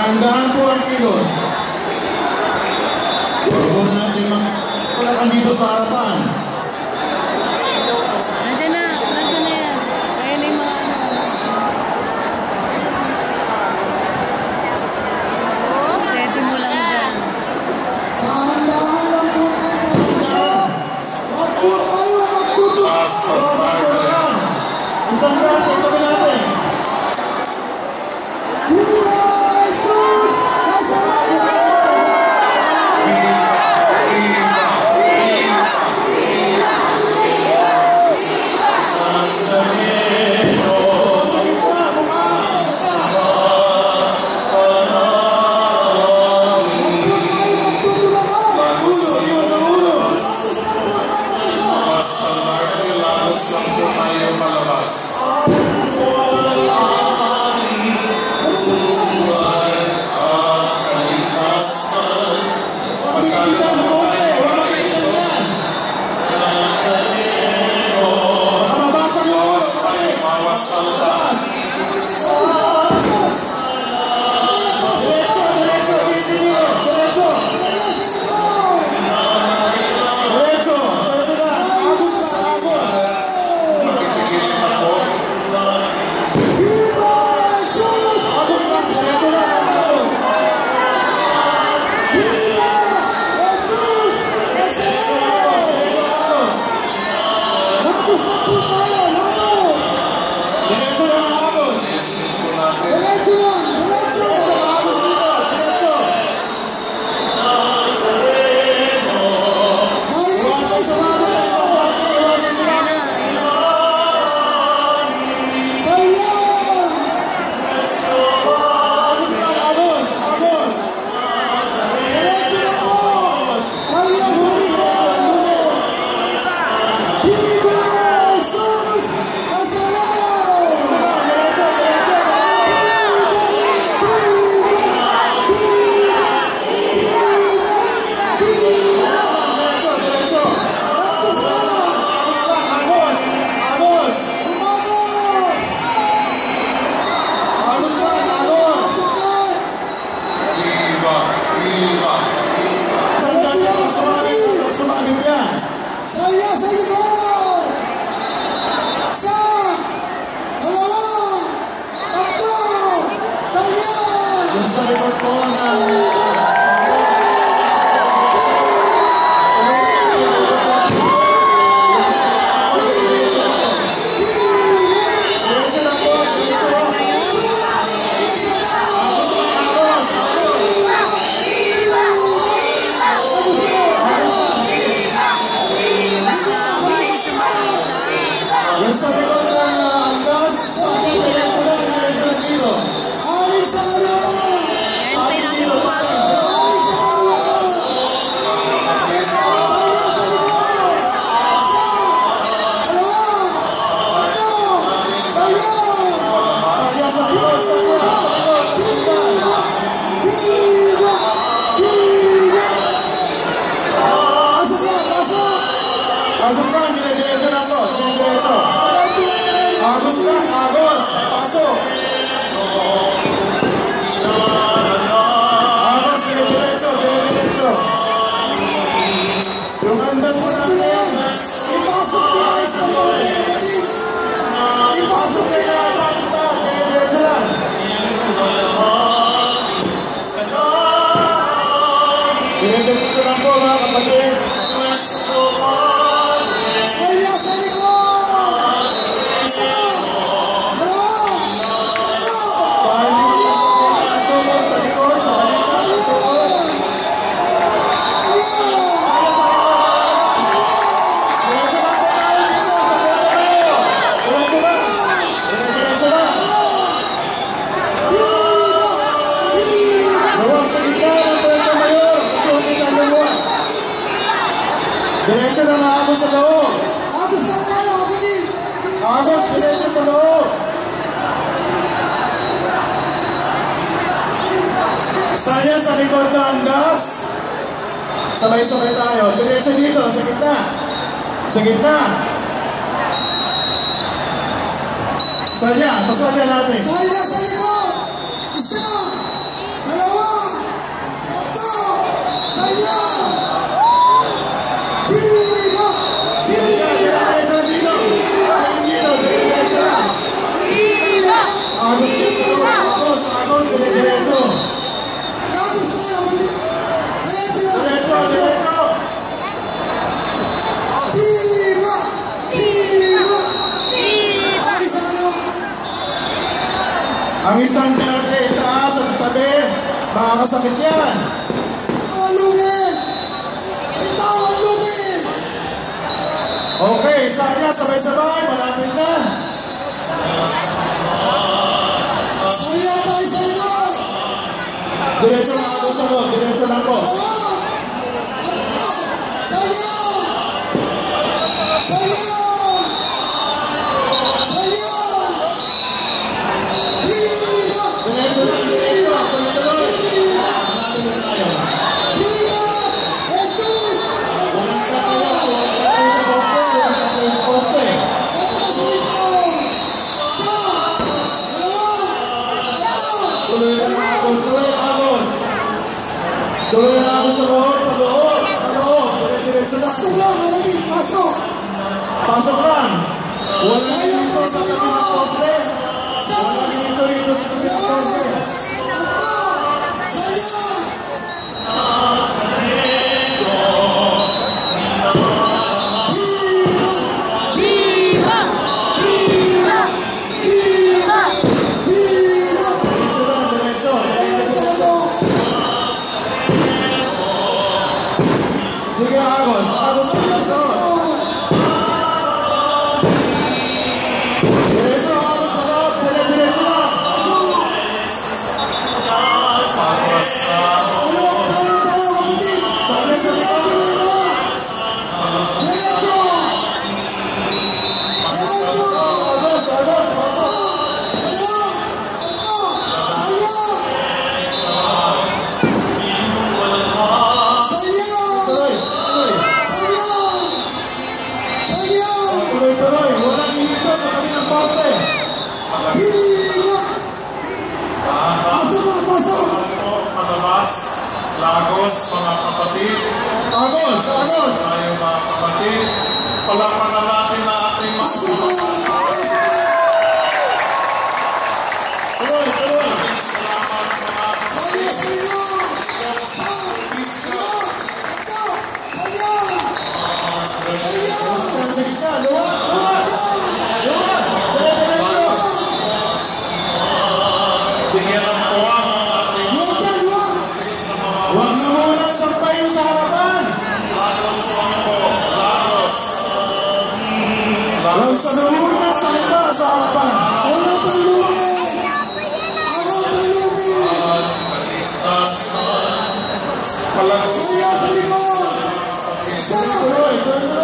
Dahan-dahan po ang kilos. Huwag po natin magpulakan dito sa harapan. Nandiyan na yan. Kaya na yung mga steady mo lang dyan. Dahan-dahan lang po tayo magpapasok. Huwag po tayo magtutukas. Isang natin, sabi natin. Viva Jesus Nazareno! Diretso na maagos sa loob. Agos lang tayo, kapatid. Agos, diretso sa loob. Saya sa likod na andas. Sabay-sabay tayo. Diretso dito, sa gitna. Sa gitna. Saya, pasaya natin. Saya sa likod. Isa. Dalawa. Ang estandarte, itaas at tabi. Makakasakit yan. Mga lumi! Bitawan lumi! Okay, Sanya, sabay-sabay. Malapit na. Saya tayo sa likod! Diretso lang ako sa loob. Diretso lang po. Saya! Saya! Saya! Viva! Diretso lang. Diretso. Tuloy-tuloy. Malapit na tayo. Viva! Jesus! Walang Nazareno! katayo. Walang katayo sa poste. Walang katayo sa poste. Santa sa likod! Sa! Dalawa! Tatlo! Tuloy lang Agos. Tuloy lang Agos. Tuloy lang Agos sa loob. Paloob. Paloob. Diretso lang. Pasok lang, kapatid! Pasok! Pasok lang. Walang dito sa tabi ng poste. Walang dito rito sa tabi ng poste. Tatlo! Saya! Viva! Viva! Viva! Viva! Viva! Diretso lang. Diretso. Diretso. Sige Agos. Agos sa diretso. Diretso Agos sa loob. Sige diretso lang. Sabi sa likod. Agos. Agos. Pasok. Tuloy. Tuloy. Tuloy. Tuloy. Walang hihinto sa tabi ng poste. Palabas, Lagos, mga kapatid, Agos. Agos. tayo mga kapatid, palakpakan natin na ating mga Tuloy. Tuloy. salamat mga Sa gitna. Luwag. Luwag. Luwag. Diretso. bigyan ng puwang ang ating Huwag na muna sampayin sa harapan. Lagos po, Lagos. Huwag sa muna samba sa harapan. Palagos. Tuloy. Tuloy.